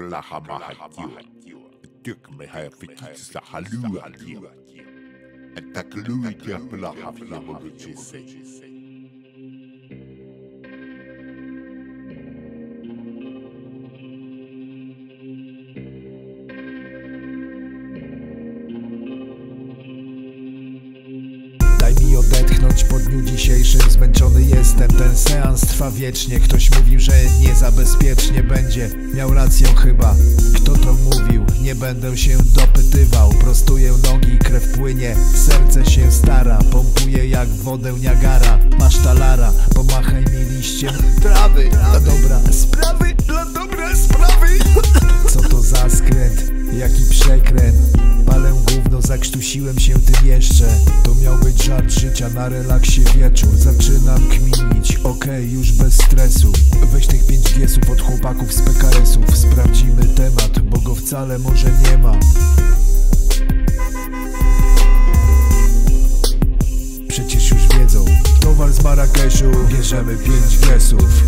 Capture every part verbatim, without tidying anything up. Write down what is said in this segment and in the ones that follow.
laha mahatiwa. Tuk me hai fikit sa halua tiwa. Tak lui tia plaha fiamo lucese. Daj mi odetchnąć po dniu dzisiejszym, zmęczony jestem, ten seans trwa wiecznie. Ktoś mówił, że nie za bezpiecznie będzie, miał rację chyba. Kto to mówił? Nie będę się dopytywał. Prostuję nogi, krew płynie, serce się stara, pompuje jak wodę Niagara. Masz talara, pomachaj mi liściem trawy, dla dobra sprawy, dla dobra sprawy. Co to za skręt, jaki przekręt. Palę gówno, zakrztusiłem się tym jeszcze. To miał być żart życia, na relaksie wieczór. Zaczynam kminić, okej, okay, już bez stresu. Weź tych pięć giesów od chłopaków z P K S-ów. Sprawdzimy temat, bo go wcale może nie ma. Przecież już wiedzą. Towar z Marrakeszu, bierzemy pięć giesów.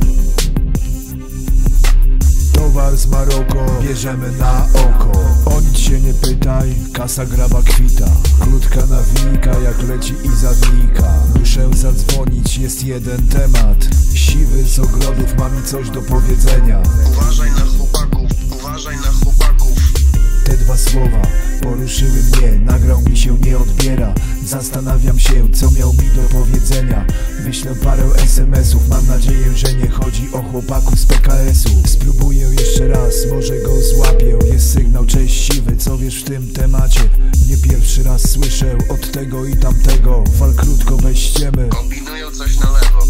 Towar z Maroko, bierzemy na oko. O nic się nie pytaj, kasa graba kwita. Krótka nawijka, jak leci i zawika. Muszę zadzwonić, jest jeden temat. Siwy z ogrodów ma mi coś do powiedzenia. Uważaj na chłopaków, uważaj na chłopaków. Te dwa słowa poruszyły mnie, nagrał mi się nie odbiera. Zastanawiam się, co miał mi do powiedzenia. Wyślę parę es em esów, mam nadzieję, że nie chodzi o chłopaków z P K S-u. Spróbuję jeszcze raz, może go złapię. Jest sygnał, cześć siwy, co wiesz w tym temacie? Nie pierwszy raz słyszę od tego i tamtego. Wal krótko, bez ściemy. Kombinują coś na lewo.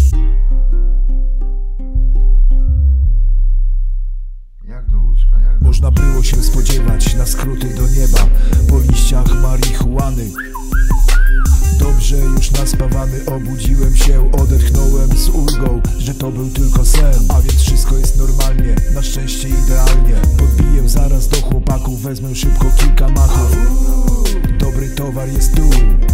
Jak do łóżka, jak do... Można było się spodziewać na skróty do nieba po liściach marihuany. Dobrze już naspawany obudziłem się, odetchnąłem z ulgą, że to był tylko sen. A więc wszystko jest normalnie, na szczęście idealnie. Podbiję zaraz do chłopaków, wezmę szybko kilka machów. Dobry towar jest tu,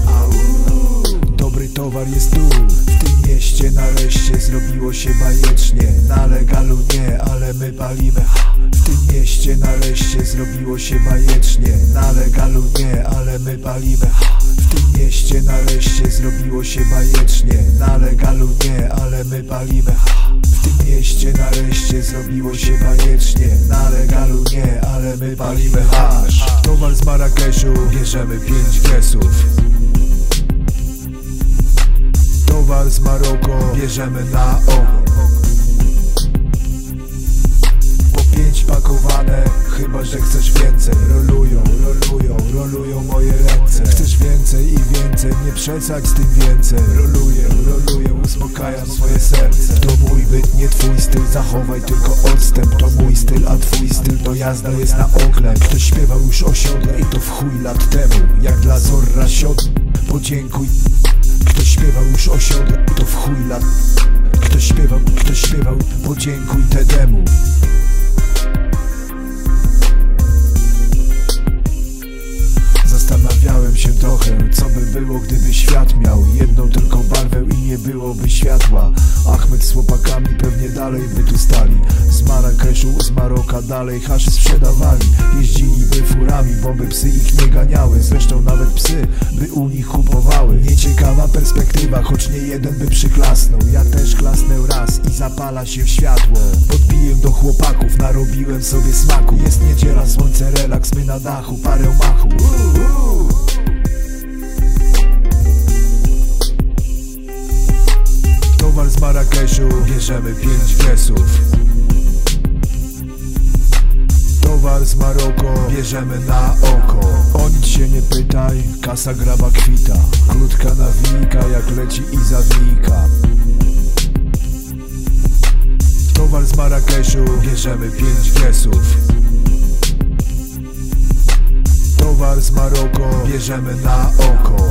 dobry towar jest tu. W tym mieście nareszcie zrobiło się bajecznie. Na legalu nie, ale my palimy. W tym mieście nareszcie zrobiło się bajecznie. Na legalu nie, ale my palimy. W tym mieście nareszcie zrobiło się bajecznie. Na legalu nie, ale my palimy. W tym mieście nareszcie zrobiło się bajecznie. Na legalu nie, ale my palimy hasz. Towar z Marrakeszu, bierzemy pięć giesów. Towar z Maroko, bierzemy na oko. Po pięć pakowane, chyba że chcesz więcej. Rolują, rolują, rolują moje ręce. Chcesz więcej i więcej, nie przesadź z tym więcej. Roluję, roluję, uspokajam swoje serce. To mój byt, nie twój styl, zachowaj tylko odstęp. To mój styl, a twój styl to jazda jest na oklep. Ktoś śpiewał już o siodle i to w chuj lat temu. Jak dla Zorra siodle, podziękuj. Ktoś śpiewał już o siodle i to w chuj lat. Ktoś śpiewał, ktoś śpiewał, podziękuj Tedemu. Zastanawiałem się trochę, co by było, gdyby świat miał jedną tylko barwę i nie byłoby światła. Ahmed z chłopakami pewnie dalej by tu stali. Z Marrakeszu, z Maroka dalej haszy sprzedawali. Jeździliby furami, bo by psy ich nie ganiały. Zresztą nawet psy by u nich kupowały. Nieciekawa perspektywa, choć nie jeden by przyklasnął. Ja też klasnę raz i zapala się światło. Podbiję do chłopaków, narobiłem sobie smaku. Jest niedziela, słońce, relaks, my na dachu, parę machu. Towar z Marrakeszu, bierzemy pięć giesów. Towar z Maroko, bierzemy na oko. O nic się nie pytaj, kasa graba kwita. Krótka nawijka, jak leci i zawika. Towar z Marrakeszu, bierzemy pięć giesów. Towar z Maroko, bierzemy na oko.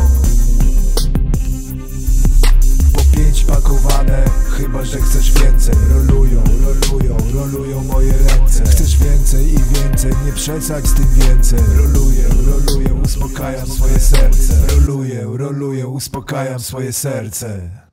Po pięć pakowane, chyba że chcesz więcej. Rolują, rolują, rolują moje ręce. Chcesz więcej i więcej, nie przesadź z tym więcej. Roluję, roluję, uspokajam swoje serce. Roluję, roluję, uspokajam swoje serce.